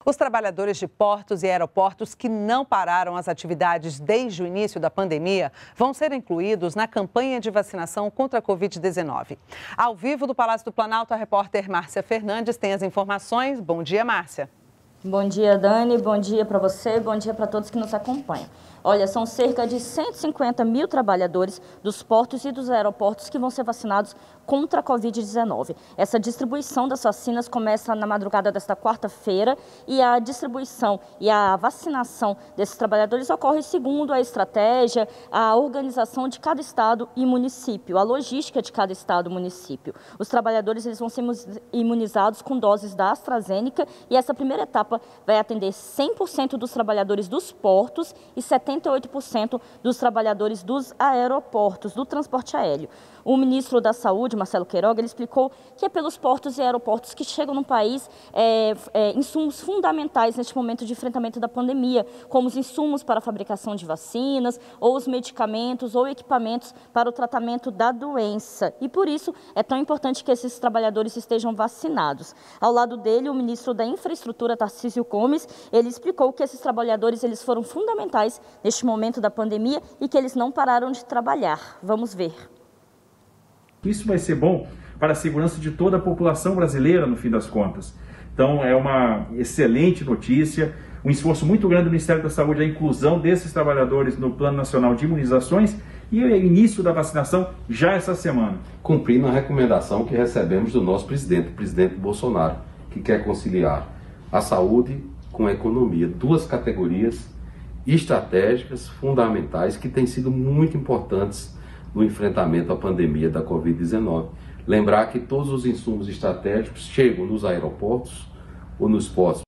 Os trabalhadores de portos e aeroportos que não pararam as atividades desde o início da pandemia vão ser incluídos na campanha de vacinação contra a Covid-19. Ao vivo do Palácio do Planalto, a repórter Márcia Fernandes tem as informações. Bom dia, Márcia. Bom dia, Dani. Bom dia para você. Bom dia para todos que nos acompanham. Olha, são cerca de 150 mil trabalhadores dos portos e dos aeroportos que vão ser vacinados contra a Covid-19. Essa distribuição das vacinas começa na madrugada desta quarta-feira e a distribuição e a vacinação desses trabalhadores ocorre segundo a estratégia, a organização de cada estado e município, a logística de cada estado e município. Os trabalhadores eles vão ser imunizados com doses da AstraZeneca e essa primeira etapa vai atender 100% dos trabalhadores dos portos e 78% dos trabalhadores dos aeroportos, do transporte aéreo. O ministro da Saúde, Marcelo Queiroga, ele explicou que é pelos portos e aeroportos que chegam no país insumos fundamentais neste momento de enfrentamento da pandemia, como os insumos para a fabricação de vacinas, ou os medicamentos ou equipamentos para o tratamento da doença. E por isso é tão importante que esses trabalhadores estejam vacinados. Ao lado dele, o ministro da Infraestrutura, Tarcísio Gomes, ele explicou que esses trabalhadores eles foram fundamentais neste momento da pandemia e que eles não pararam de trabalhar. Vamos ver. Isso vai ser bom para a segurança de toda a população brasileira, no fim das contas. Então, é uma excelente notícia, um esforço muito grande do Ministério da Saúde, a inclusão desses trabalhadores no Plano Nacional de Imunizações e o início da vacinação já essa semana. Cumprindo a recomendação que recebemos do nosso presidente, o presidente Bolsonaro, que quer conciliar a saúde com a economia, duas categorias estratégicas, fundamentais, que têm sido muito importantes no enfrentamento à pandemia da Covid-19. Lembrar que todos os insumos estratégicos chegam nos aeroportos ou nos portos